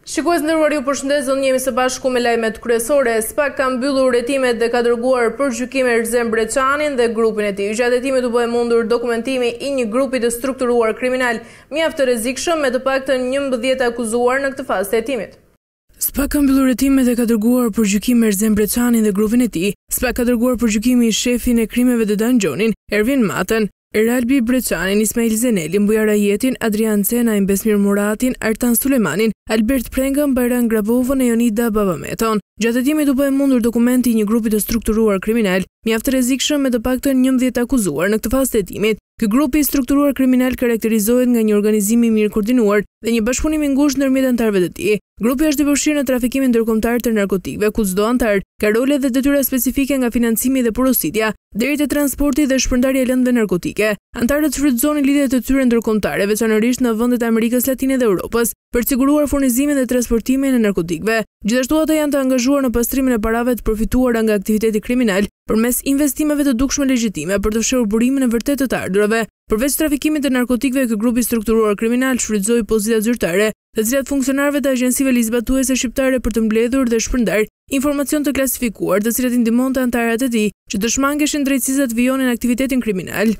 Shikues nderuar, ju përshëndes, jemi së bashku me lajmet kryesore. SPAK ka mbyllur hetimet dhe ka dërguar për gjykim Erzem Breçanin dhe grupin e tij. Gjatë hetimit u bë mundur dokumentimi i një grupi të strukturuar kriminal mjaft të rrezikshëm me të paktën 11 akuzuar në këtë fazë të hetimit. SPAK ka mbyllur hetimet dhe ka dërguar për gjykim Erzem Breçanin dhe grupin e tij. SPAK ka dërguar për gjykimi shefin e krimeve të Danxhonin, Ervin Matën, Eralbi Breçanin, Ismail Zeneli, Mbujara Jetin, Adrian Cenajn, Besmir Muratin, Artan Sulejmanin, Albert Prengën, Bajran Grabovën e Jonida Babameton. Gjatë hetimit u bë mundur dokumenti i një grupi të strukturuar kriminal mjaft të rrezikshëm me të paktën 11 akuzuar në këtë fazë të hetimit. Ky grup i strukturuar kriminal karakterizohet nga një organizim i mirë koordinuar dhe një bashkëpunim i ngushtë ndërmjet anëtarëve të tij. Grupi është i përfshirë në trafikimin ndërkombëtar të narkotikëve, ku çdo anëtar ka role dhe detyra specifike nga financimi dhe porositja deri te transporti dhe shpërndarja e lëndëve narkotike. Anëtarët shfrytëzonin lidhjet e tyre ndërkombëtare, veçanërisht në vendet e Amerikës Latine dhe Europës, për të siguruar furnizimin dhe transportimin e narkotikëve. Gjithashtu ata janë të angazhuar në pastrimin e parave të përfituara nga aktiviteti kriminal përmes investimeve të dukshme legjitime për të fshehur burimin e vërtetë të ardhurave. Përveç trafikimit të narkotikëve, ky grup i strukturuar kriminal shfrytëzoi pozita zyrtare, të cilat funksionarëve të agjencive lizbatuese shqiptare për të mbledhur dhe shpërndar informacion të klasifikuar, të cilat i ndihmonte anëtarët e tij që të shmangeshin drejtësisë të vijonin aktivitetin kriminal.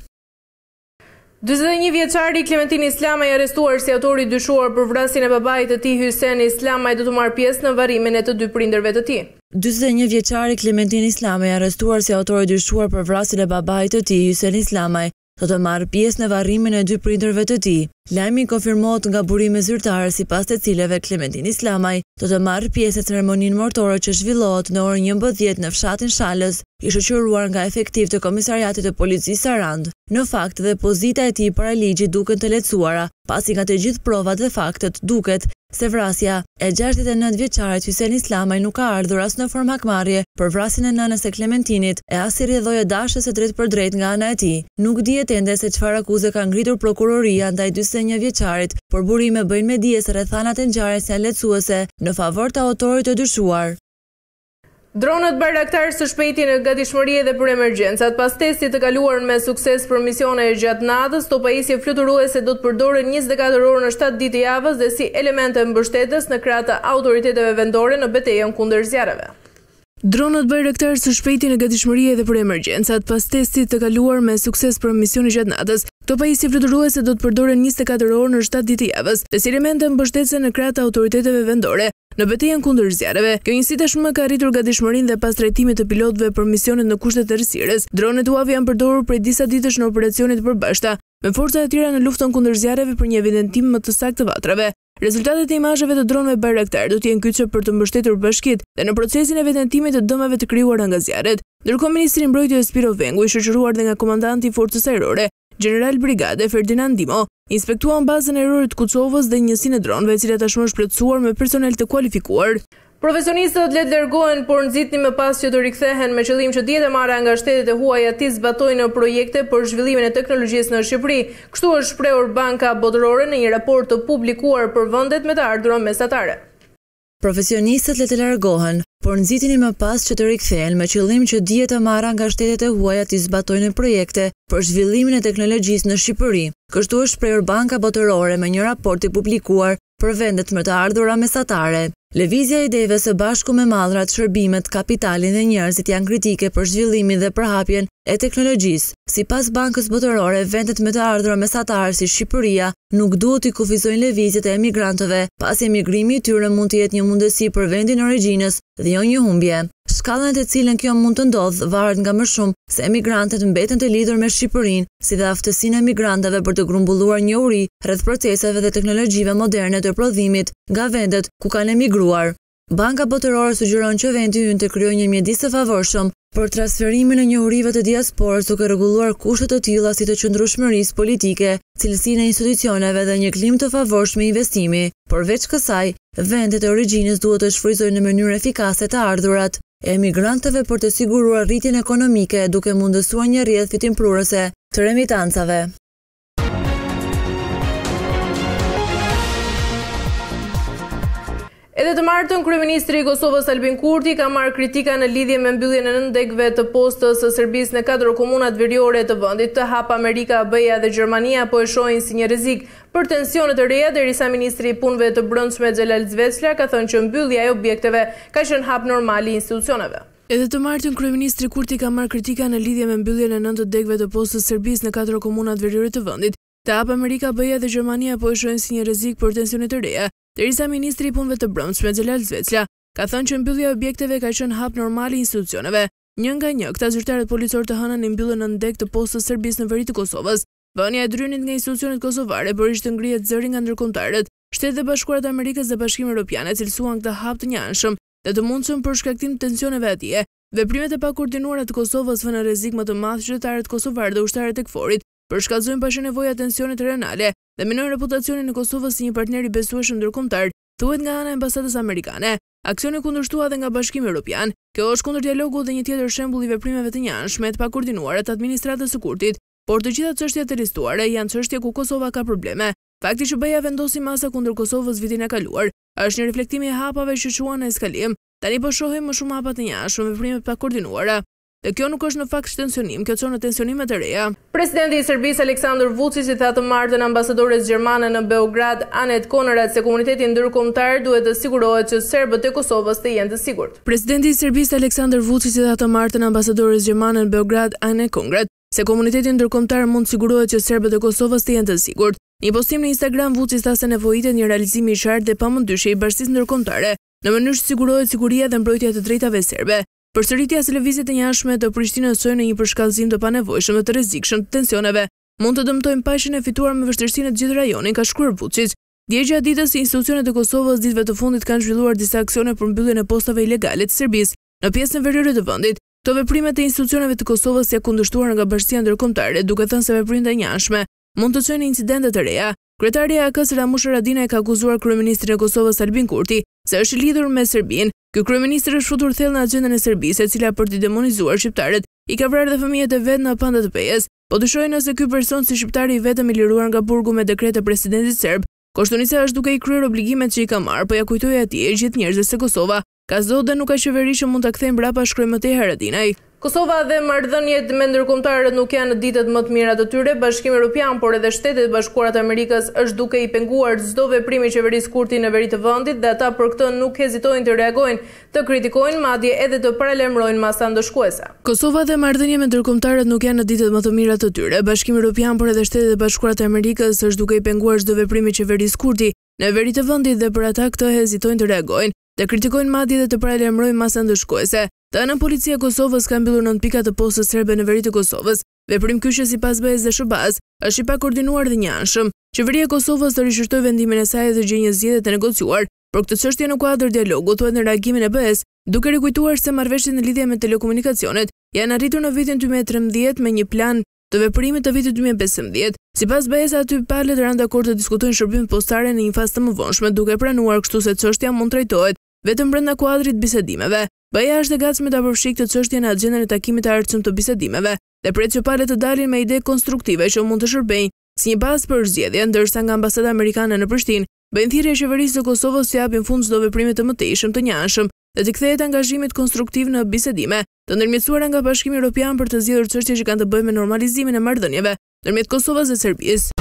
41 vjeçari Klementin Islamaj arrestuar si autori dyshuar për vrasjen e babait të tij Hysen Islamaj do të marrë pjesë në varrimin e të dy prindërve të tij. 41 vjeçari Klementin Islamaj arrestuar si autori dyshuar për vrasjen e babait të tij Hysen Islamaj do të marrë pjesë në varrimin e dy prindërve të tij. Lajmi konfirmohet nga burime zyrtare sipas të cilave Klementin Islamaj do të marrë pjesë në ceremoninë martore që zhvillohet në orën 11 në fshatin Shalës, i shoqëruar nga efektiv të Komisariatit të Policisë Sarand. Në fakt dhe pozita e tij para ligjit duken të lehtësuara, pasi nga të gjithë provat dhe faktet duket se vrasja e 69 vjeçarit Hysen Islamaj nuk ka ardhur as në formë hakmarrje për vrasjen e nënës së Klementinit e as si rrjedhoje dashës së drejt për drejt nga ana e tij. Nuk dihet ende se çfarë akuze ka ngritur prokuroria ndaj 41 vjeçarit, por burime bëjnë me dije se rrethanat e ngjarjes janë lehtësuese në favor të autorit të dyshuar. Dronët Bayraktar së shpejti në gatishmëri edhe për emergjencat. Pas testit të kaluar me sukses për misione gjatë natës, topajisje fluturuese do të përdoren 24 orë në 7 ditë javës dhe si elemente mbështetës në krah të autoriteteve vendore në betejën kundër zjarreve. Dronët Bayraktar së shpejti në gatishmëri edhe për emergjencat. Pas testit të kaluar me sukses për misione gjatë natës, topajisje fluturuese do të përdoren 24 orë në 7 ditë javës dhe si elemente mbështetëse në krah të autoriteteve vendore në betejën kundër zjarreve. Kjo njësi tashmë ka arritur gatishmërinë dhe pas trajtimit të pilotëve për misionet në kushte të errësirës, dronet UAV janë përdorur prej disa ditësh në operacione të përbashkëta me forca të tjera në luftën kundër zjarreve për një evidentim më të saktë të vatrave. Rezultatet e imazheve të dronëve Bayraktar do të jenë kyçe për të mbështetur bashkitë dhe në procesin e evidentimit të dëmeve të krijuara nga zjarret. Ndërkohë ministri i mbrojtjes Spiro Vengu, i shoqëruar dhe nga komandanti i forcës ajrore, General Brigade Ferdinand Dimo, inspektuan bazën ajrore të Kucovës dhe njësinë e dronëve, e cila tashmë është plotësuar me personel të kualifikuar. Profesionistët le të largohen, por nxitni më pas që të rikthehen me qëllim që dijet e marra nga shtetet e huaja të zbatojnë projekte për zhvillimin e teknologjisë në Shqipëri. Kështu është shprehur Banka Botërore në një raport të publikuar për vendet me të ardhurat mesatare. Profesionistët le të largohen, por nxitni më pas që të rikthehen me qëllim që dijet e marra nga shtetet e huaja të zbatojnë projekte për zhvillimin e teknologjisë në Shqipëri. Kështu është shprehur Banka Botërore me një raport të publikuar për vendet më të ardhura mesatare. Lëvizja e ideve së bashku me mallrat, shërbimet, kapitalin dhe njerëzit janë kritike për zhvillimin dhe përhapjen e teknologjisë. Sipas Bankës Botërore, vendet me të ardhura mesatare si Shqipëria nuk duhet të kufizojnë lëvizjet e emigrantëve, pasi emigrimi i tyre mund të jetë një mundësi për vendin e origjinës dhe jo një humbje. Shkallën të cilën kjo mund të ndodhë varet nga më shumë se emigrantët mbeten të lidhur me Shqipërinë, si dhe aftësinë e emigrantëve për të grumbulluar njohuri rreth proceseve dhe teknologjive moderne të prodhimit nga vendet ku kanë emigruar. Banka Botërore sugjeron që vendi ynë të krijojë një mjedis të favorshëm për transferimin e njohurive të diasporës, duke rregulluar kushte të tilla si të qëndrueshmërisë politike, cilësinë e institucioneve dhe një klimë të favorshëm investimi. Por veç kësaj, vendet e origjinës duhet të shfrytëzojnë në mënyrë efikase të ardhurat e emigrantëve për të siguruar rritjen ekonomike, duke mundësuar një rrjedhë fitimprurëse të remitancave. Edhe të martën, kryeministri i Kosovës Albin Kurti ka marrë kritika në lidhje me mbylljen e 9 degëve të postës së Serbisë në 4 komunat veriore të vendit. Të hap Amerika, BE-ja dhe Gjermania po e shohin si një rrezik për tensione të reja, derisa ministri i punëve të brendshme Xhelal Zvecla ka thënë që mbyllja e objekteve ka qenë hap normal i institucioneve. Edhe të martën, kryeministri Kurti ka marrë kritika në lidhje me mbylljen e 9 degëve të postës së Serbisë në 4 komunat veriore të vendit. Të hap Amerika, BE-ja dhe Gjermania po e shohin si një rrezik për tensione të reja, derisa ministri i punëve të brendshme Xhelal Zvecla ka thënë që mbyllja e objekteve ka qenë hap normal i institucioneve. Një nga një, këta zyrtarët policor të hënën i mbyllën 9 degë të postës Serbisë në veri të Kosovës. Vënia e drynit nga institucionet kosovare bëri të ngrihet zëri nga ndërkombëtarët. Shtetet e Bashkuara të Amerikës dhe Bashkimi Evropian cilësuan këtë hap të njëanshëm dhe të mundshëm për shkaktim të tensioneve atje. Veprimet e pakoordinuara të Kosovës vënë rrezik më të madh qytetarët kosovarë dhe ushtarët e KFOR-it, përshkallëzojnë pashenevoja tensionet rajonale dhe minojnë reputacionin e Kosovës si një partner i besueshëm ndërkombëtar, thuhet nga ana e ambasadës amerikane. Aksioni kundërshtua edhe nga Bashkimi Evropian. Kjo është kundër dialogut dhe një tjetër shembull i veprimeve të njëanshme të pakoordinuara të administratës së Kurtit, por të gjitha çështjet e listuara janë çështje ku Kosova ka probleme. Fakti që BE-ja vendosi masa kundër Kosovës vitin e kaluar është një reflektim i hapave që quan në eskalim. Tani po shohim më shumë hapa të njëanshme, veprime të pakoordinuara. Dhe kjo nuk është në fakt tensionim, kjo çon në tensionime të reja. Presidenti i Serbisë Aleksandar Vučić i tha të martën ambasadores gjermane në Beograd, Anet Konrad, se komuniteti ndërkombëtar duhet të sigurohet që serbët e Kosovës të jenë të sigurt. Presidenti i Serbisë Aleksandar Vučić i tha të martën ambasadores gjermane në Beograd, Anet Konrad, se komuniteti ndërkombëtar mund të sigurohet që serbët e Kosovës të jenë të sigurt. Një postim në Instagram, Vučić tha se nevojitet një realizim i qartë dhe pamëndyshje i bashkisë ndërkombëtare, në mënyrë që sigurohet siguria dhe mbrojtja e drejtave serbe. Përsëritja e lëvizjet e njëanshme të Prishtinës sojnë në një përshkallëzim të panevojshëm dhe të rrezikshëm të tensioneve, mund të dëmtojnë paqen e fituar me vështirësinë në të gjithë rajonin, ka shkruar Vučić. Dje gjatë ditës, institucionet e Kosovës ditëve të fundit kanë zhvilluar disa aksione për mbylljen e postave ilegale të Serbisë në pjesën veriore të vendit. Këto veprime të institucioneve të Kosovës janë kundërshtuar nga Bashkia Ndërkombëtare, duke thënë se veprimet e njëanshme mund të çojnë incidente të reja. Kryetari i AK-s Ramush Haradinaj ka akuzuar kryeministrin e Kosovës Albin Kurti se është i lidhur me Serbinë. Ky kryeministër është futur thellë në agjendën e Serbisë, e cila për të demonizuar shqiptarët i ka vrarë dhe fëmijët e vet në panda të pejes. Po dyshojnë nëse ky person si shqiptari i vetëm i liruar nga burgu me dekret e presidentit serb. Koshtunica është duke i kryer obligimet që i ka marrë, po ja kujtoi atij gjithë njerëzve se Kosova ka zot dhe nuk ka qeveri që mund ta kthejë mbrapa, shkroi më tej Haradinaj. Kosova dhe marrëdhëniet me ndërkombëtarët nuk janë në ditët më të mira të tyre. Bashkimi Evropian, por edhe Shtetet e Bashkuara të Amerikës është duke i penguar çdo veprim i qeverisë Kurti në veri të vendit dhe ata për këtë nuk hezitojnë të reagojnë, të kritikojnë, madje edhe të paralajmërojnë masa ndëshkuese. Kosova dhe marrëdhëniet me ndërkombëtarët nuk janë në ditët më të mira të tyre. Bashkimi Evropian, por edhe Shtetet e Bashkuara të Amerikës është duke i penguar çdo veprim i qeverisë Kurti në veri të vendit dhe për ata këtë hezitojnë të reagojnë, të kritikojnë, madje edhe të paralajmërojnë masa ndëshkuese. Të anën policia e Kosovës ka mbyllur 9 pika të postës serbe në veri të Kosovës. Veprim kyçe sipas BE-s dhe SHBA-s është i pakoordinuar dhe njëanshëm. Qeveria e Kosovës do rishtoj vendimin e saj dhe gjej një zgjedhje të negociuar për këtë çështje në kuadër dialogut, thuhet në reagimin e BE-s, duke rikujtuar se marrëveshjet në lidhje me telekomunikacionet janë arritur në vitin 2013 me një plan të veprimit të vitit 2015. Sipas BE-s, aty palët rënë dakord të diskutojnë shërbimet postare në një fazë të mëvonshme, duke pranuar kështu se çështja mund trajtohet vetëm brenda kuadrit bisedimeve. BE-ja është e gatshme ta përfshijë këtë çështje në agjendën e takimit të ardhshëm të bisedimeve dhe pret që palët të dalin me ide konstruktive që mund të shërbejnë si një bazë për zgjedhje, ndërsa nga ambasada amerikane në Prishtinë bëjnë thirrje qeverisë së Kosovës të japin fund çdo veprimi të mëtejshëm të njëanshëm dhe të kthehet angazhimit konstruktiv në bisedime, të ndërmjetësuara nga Bashkimi Evropian për të zgjidhur çështje që kanë të bëjnë me normalizimin e marrëdhënieve ndërmjet Kosovës dhe Serbisë.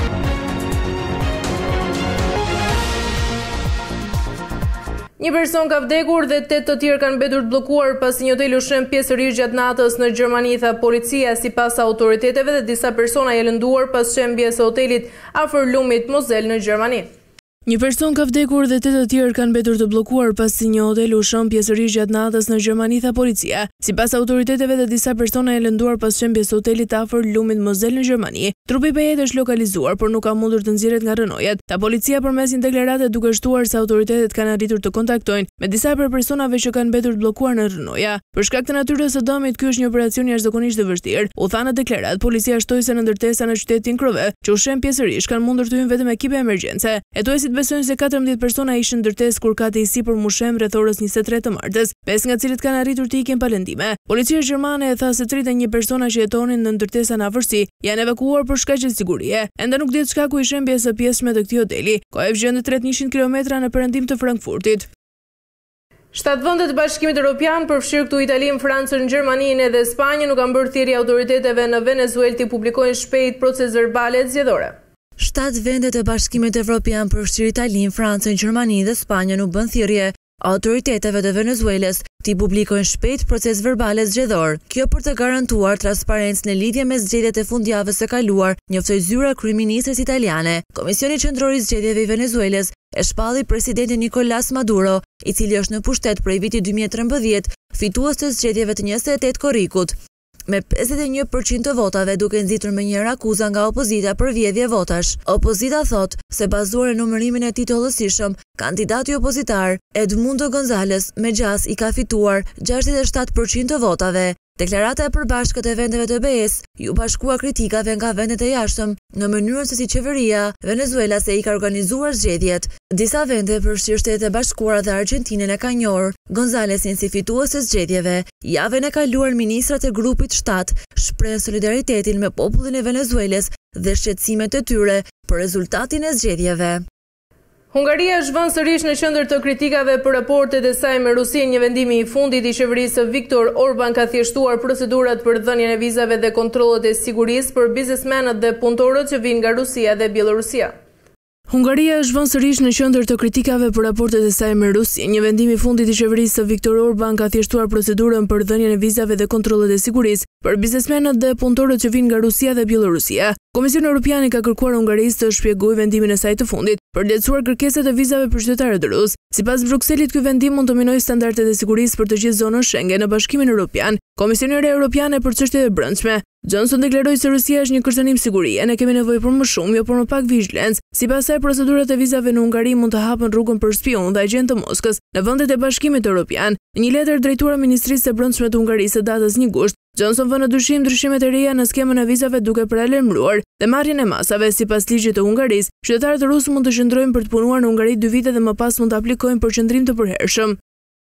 Një person ka vdekur dhe 8 të tjerë kanë mbetur të bllokuar pasi një hotel u shem pjesërisht gjatë natës në Gjermani, tha policia. Sipas autoriteteve, dhe disa persona janë lënduar pas shembjes së hotelit afër lumit Mosel në Gjermani. Një person ka vdekur dhe 8 të tjerë kanë mbetur të bllokuar pasi një hotel u shëm pjesërisht gjatë natës në Gjermani, tha policia. Sipas autoriteteve, dhe disa persona janë lënduar pas shembjes së hotelit afër lumit Mosel në Gjermani. Trupi i pejet është lokalizuar, por nuk ka mundur të nxjerret nga rënojat, tha policia përmes një deklarate, duke shtuar se autoritetet kanë arritur të kontaktojnë me disa prej personave që kanë mbetur të bllokuar në rënoja. Për shkak të natyrës së dëmit, ky është një operacion jashtëzakonisht i vështirë, u tha në deklaratë. Policia shtoi se në ndërtesa në qytetin Krove, që u shem pjesërisht, kanë mundur të hyjnë vetëm ekipe emergjence. Hetuesit besojnë se 14 persona ishin në ndërtesë kur kati i sipër mushem rreth orës 23 të martës, 5 nga cilët kanë arritur të ikin pa lëndime. Policia gjermane e tha se 31 persona që jetonin në ndërtesa në afërsi janë evakuuar për shkaqe sigurie. Ende nuk dihet shkaku i shembjes së pjesëme të këtij hoteli. Kohë vjen në 300 kilometra në perëndim të Frankfurtit. 7 vendet e Bashkimit Evropian, përfshirë këtu Italinë, Francën, Gjermaninë edhe Spanjën, nuk kanë bërë thirrje autoriteteve në Venezuelë të publikojnë shpejt proces verbale zgjedhore. 7 vendet e Bashkimit Evropian, përfshirë Italinë, Francën, Gjermaninë dhe Spanjën, nuk bën thirrje autoriteteve të Venezuelës të publikojnë shpejt proces verbale zgjedhor. Kjo për të garantuar transparencë në lidhje me zgjedhjet e fundjavës së kaluar, njoftoi zyra e kryeministres italiane. Komisioni Qendror i Zgjedhjeve i Venezuelës e shpalli presidentin Nicolás Maduro, i cili është në pushtet prej vitit 2013, fitues të zgjedhjeve të 28 korrikut, me 51% të votave, duke nxitur me njëra akuza nga opozita për vjedhje votash. Opozita thot se bazuar në numërimin e titullësishëm, kandidati opozitar Edmundo González me gjas i ka fituar 67% të votave. Deklarata e përbashkët e vendeve të BE-s ju bashkua kritikave nga vendet e jashtëm në mënyrën se si qeveria Venezuelase i ka organizuar zgjedhjet. Disa vende, përfshirë Shtetet e Bashkuara dhe Argjentinën, e ka njohur Gonzalesin si fitues të zgjedhjeve. Javën e kaluar ministrat e grupit 7 shprehen solidaritetin me popullin e Venezuelës dhe shqetësimet e tyre për rezultatin e zgjedhjeve. Hungaria është vënë sërish në qendër të kritikave për raportet e saj me Rusinë. Një vendimi i fundit i qeverisë Viktor Orban ka thjeshtuar procedurat për dhënien e vizave dhe kontrollet e sigurisë për biznesmenët dhe punëtorët që vinë nga Rusia dhe Bielorusia. Hungaria është vënë sërish në qendër të kritikave për raportet e saj me Rusinë. Një vendim i fundit i qeverisë Viktor Orban ka thjeshtuar procedurën për dhënien e vizave dhe kontrollet e sigurisë për biznesmenët dhe punëtorët që vinë nga Rusia dhe Bielorusia. Komisioni Evropian ka kërkuar Hungarisë të shpjegojë vendimin e saj të fundit për lehtësuar kërkesat e vizave për qytetarët rusë. Sipas Brukselit, ky vendim mund të minojë standardet e sigurisë për të gjithë zonën Schengen në Bashkimin Evropian. Komisionere Evropiane për çështjet e brendshme Johnson deklaroi se Rusia është një kërcënim sigurie, ne kemi nevojë për më shumë, jo për më pak vigjilencë. Sipas saj, procedurat e vizave në Hungari mund të hapën rrugën për spion dhe agent të Moskës në vendet e Bashkimit Evropian. Në një letër drejtuar Ministrisë së Brendshme të Hungarisë datës 1 gusht, Johnson vënë në dyshim ndryshimet e reja në skemën e vizave duke paralajmëruar dhe marrjen e masave. Sipas ligjit të Hungarisë, qytetarët rusë mund të qëndrojnë për të punuar në Hungari 2 vite dhe më pas mund të aplikojnë për qëndrim të përhershëm.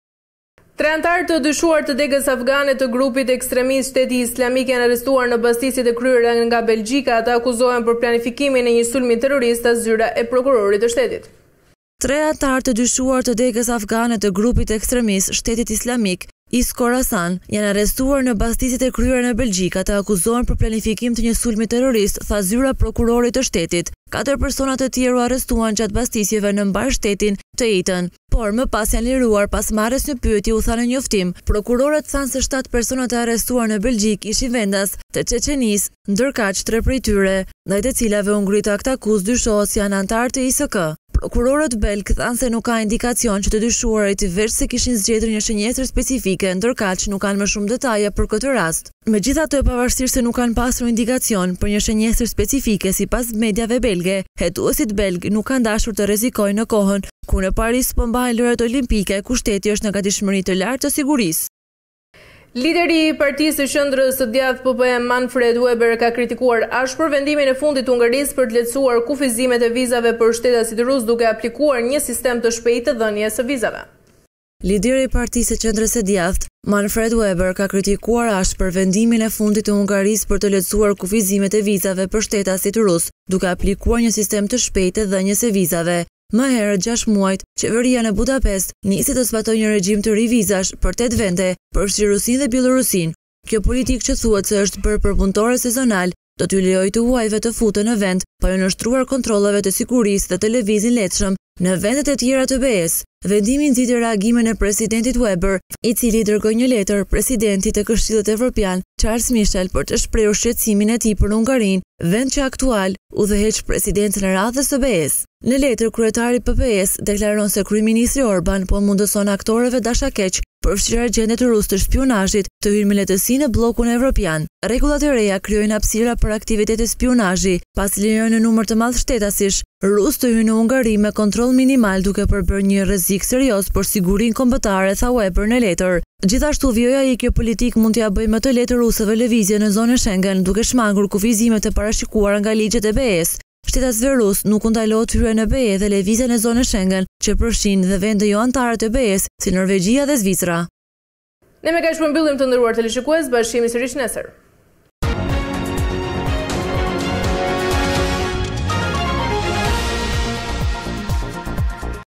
3 antarë të dyshuar të degës afgane të grupit ekstremist Shteti Islamik janë arrestuar në bastisjet e kryera nga Belgjika. Ata akuzohen për planifikimin e një sulmi terrorist, zyra e prokurorit të shtetit. 3 antarë të dyshuar të degës afgane të grupit ekstremist Shtetit Islamik Is Khorasan janë arrestuar në bastisjet e kryera në Belgjik. Ata akuzohen për planifikim të një sulmi terrorist, tha zyra prokurorit të shtetit. 4 persona të tjerë u arrestuan gjatë bastisjeve në mbar shtetin të Eton, por më pas janë liruar pas marrjes në pyetje, u tha në njoftim. Prokurorët thanë se 7 persona të arrestuar në Belgjik ishin vendas të Çeçenisë, ndërkaq 3 prej tyre, ndaj të cilave u ngrit akt akuz, dyshohet se janë antarë të ISK. Prokurorët belg thanë se nuk ka indikacion që të dyshuarit veç se kishin zgjedhur një shënjestër specifike, ndërkaq nuk kanë më shumë detaje për këtë rast. Megjithatë, pavarësisht se nuk kanë pasur indikacion për një shënjestër specifike sipas mediave belge, hetuesit belg nuk kanë dashur të rrezikojnë në kohën ku në Paris po mbahen lojrat olimpike, ku shteti është në gatishmëri të lartë të sigurisë. Lideri i Partisë së Qendrës së Djathtë PPM Manfred Weber ka kritikuar ashpër vendimin e fundit të Hungarisë për të lehtësuar kufizimet e vizave për shtetasit rusë duke aplikuar një sistem të shpejtë të dhënies së vizave. Lideri i Partisë së Qendrës së Djathtë Manfred Weber ka kritikuar ashpër vendimin e fundit të Hungarisë për të lehtësuar kufizimet e vizave për shtetasit rusë duke aplikuar një sistem të shpejtë të dhënies së vizave. Më herët 6 muajt, qeveria në Budapest nisi të zbatojë një regjim të ri vizash për 8 vende, përfshirë Rusinë dhe Bielorusinë. Kjo politikë që thuhet se është bërë për punëtorë sezonal, do t'ju lejojë të huajve të futen në vend, pa u nështruar kontrollave të sigurisë dhe të lëvizjen lehtëshëm në vendet e tjera të BE-s. Vendimi nxiti reagimin e presidentit Weber, i cili dërgoi një letër presidentit të Këshillit Evropian, Charles Michel, për të shprehur shqetësimin e tij për Hungarinë, vend që aktual udhëheq presidencën e radhës së BE-s. Në letër, kryetari i PPS deklaron se kryeministri Orban po mundëson aktorëve dashakeq, përfshirë agentët rusë të shpionazhit, të hyjnë me lehtësi në bllokun evropian. Rregullat e reja krijojnë hapësira për aktivitete spionazhi, pasi lejojnë në numër të madh shtetasish rusë të hyjnë në Hungari me kontroll minimal, duke përbërë një rrezik serioz për sigurinë kombëtare, tha Weber në letër. Gjithashtu vjoja i kjo politik mund t'ja bëjë më të lehtë rusëve lëvizje në zonën Schengen, duke shmangur kufizimet e parashikuara nga ligjet e BE-s. Shtetasve rusë nuk u ndalohet hyrja në BE dhe lëvizja në zonën Schengen, që përfshin dhe vende jo anëtare të BE-s, si Norvegjia dhe Zvicra. Ne me kaq përmbyllim, të nderuar teleshikues, bashkimi sërish nesër.